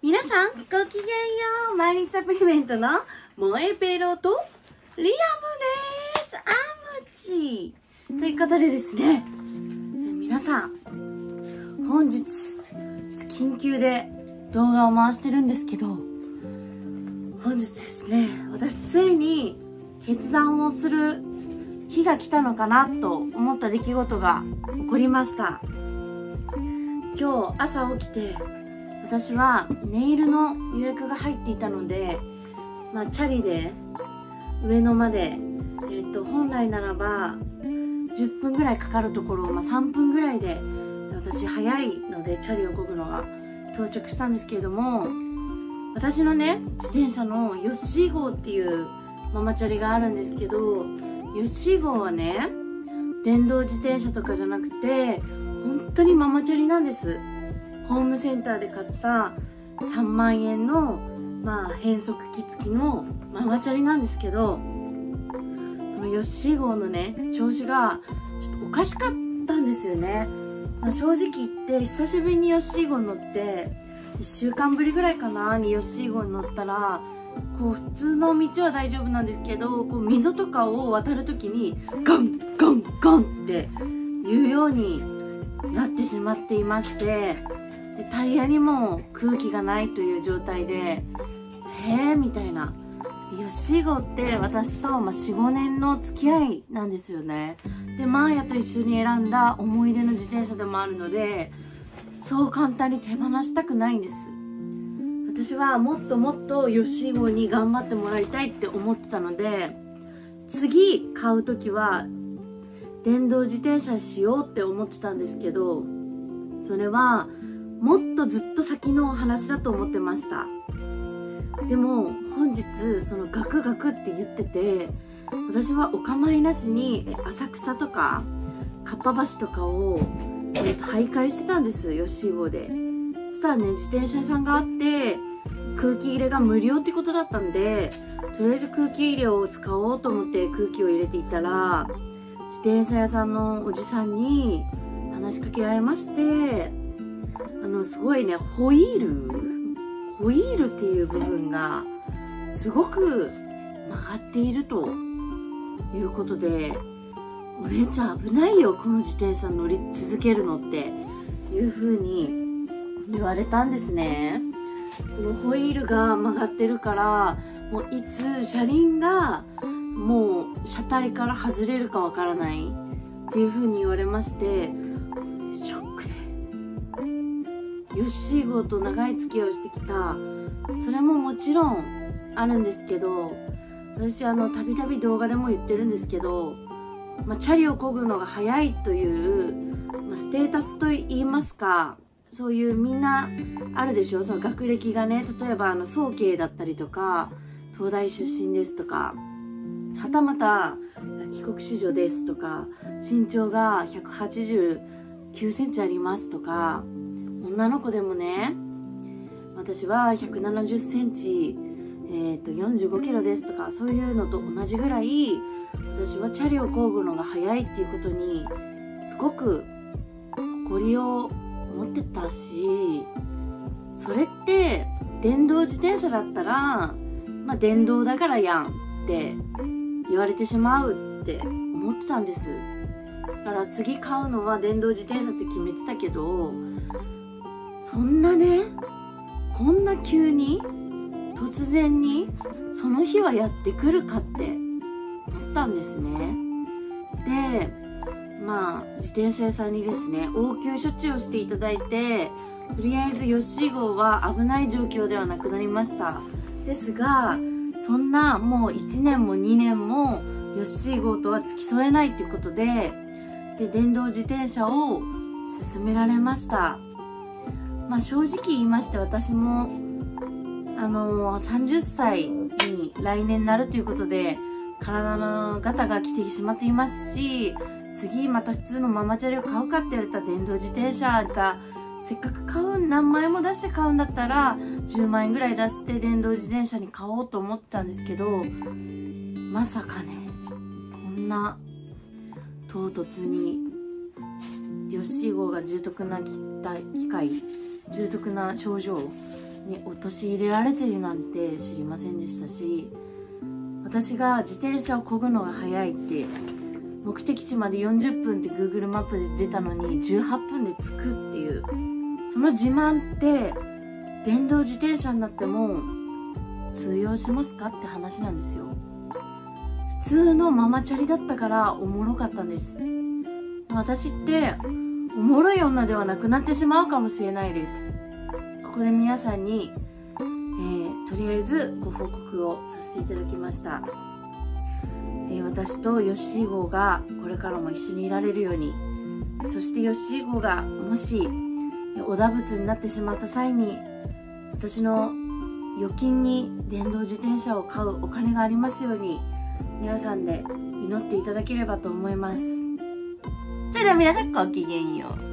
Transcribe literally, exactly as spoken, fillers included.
皆さん、ごきげんよう。毎日サプリメントの萌えペロとリアムです。あむち。ということでですね、皆さん、本日、ちょっと緊急で動画を回してるんですけど、本日ですね、私ついに決断をする日が来たのかなと思った出来事が起こりました。今日朝起きて、私はネイルの予約が入っていたので、まあ、チャリで上野まで、えっと、本来ならばじゅっぷんぐらいかかるところを、まあ、さんぷんぐらいで、私早いのでチャリを漕ぐのが到着したんですけれども、私のね、自転車のヨッシー号っていうママチャリがあるんですけど、ヨッシー号はね、電動自転車とかじゃなくて、本当にママチャリなんです。ホームセンターで買ったさんまんえんの、まあ、変速機付きのママチャリなんですけど、そのヨッシー号のね、調子がちょっとおかしかったんですよね。まあ、正直言って久しぶりにヨッシー号乗って、いっしゅうかんぶりぐらいかなにヨッシー号に乗ったら、こう普通の道は大丈夫なんですけど、こう溝とかを渡るときにガンガンガンっていうようになってしまっていまして、でタイヤにも空気がないという状態で、へーみたいな。ヨッシー号って私と、まあ、よん、ごねんの付き合いなんですよね。で、マーヤと一緒に選んだ思い出の自転車でもあるので、そう簡単に手放したくないんです。私はもっともっとヨッシー号に頑張ってもらいたいって思ってたので、次買う時は電動自転車にしようって思ってたんですけど、それはもっとずっと先の話だと思ってました。でも本日そのガクガクって言ってて、私はお構いなしに浅草とかかっぱ橋とかを徘徊してたんです、ヨッシー号で。そしたらね、自転車屋さんがあって空気入れが無料ってことだったんで、とりあえず空気入れを使おうと思って空気を入れていたら、自転車屋さんのおじさんに話しかけられまして、あのすごいね、ホイールホイールっていう部分がすごく曲がっているということで、お姉ちゃん危ないよ、この自転車乗り続けるのっていう風に言われたんですね。そのホイールが曲がってるから、もういつ車輪がもう車体から外れるかわからないっていう風に言われまして、ショックで、ヨッシー号と長い付き合いをしてきた、それももちろんあるんですけど、私あのたびたび動画でも言ってるんですけど、まあ、チャリを漕ぐのが早いという、まあ、ステータスといいますか、そういうみんなあるでしょ、その学歴がね、例えばあの早慶だったりとか、東大出身ですとか、はたまた帰国子女ですとか、身長がひゃくはちじゅうきゅうセンチありますとか、女の子でもね、私はひゃくななじゅっセンチ、えー、とよんじゅうごキロですとか、そういうのと同じぐらい私はチャリを漕ぐのが早いっていうことにすごく誇りを持ってたし、それって電動自転車だったら、まあ、電動だからやんって言われてしまうって思ってたんです。だから次買うのは電動自転車って決めてたけど、そんなね、こんな急に突然にその日はやってくるかって思ったんですね。で、まあ自転車屋さんにですね、応急処置をしていただいて、とりあえずヨッシー号は危ない状況ではなくなりました。ですが、そんなもういちねんもにねんもヨッシー号とは付き添えないということで、で電動自転車を勧められました。まあ正直言いまして、私もあのー、さんじゅっさいに来年なるということで体のガタが来てしまっていますし、次また普通のママチャリを買うかって言われたら、電動自転車がせっかく買う、何万円も出して買うんだったらじゅうまんえんぐらい出して電動自転車に買おうと思ってたんですけど、まさかね、こんな唐突にヨッシー号が重篤な機械重篤な症状に陥れられてるなんて知りませんでしたし、私が自転車を漕ぐのが早いって、目的地までよんじゅっぷんって Google マップで出たのにじゅうはっぷんで着くっていう、その自慢って電動自転車になっても通用しますかって話なんですよ。普通のママチャリだったからおもろかったんです。私っておもろい女ではなくなってしまうかもしれないです。ここで皆さんに、えー、とりあえずご報告をさせていただきました。えー、私とヨッシー号がこれからも一緒にいられるように、そしてヨッシー号がもしおだぶつになってしまった際に、私の預金に電動自転車を買うお金がありますように、皆さんで祈っていただければと思います。それでは皆さんごきげんよう。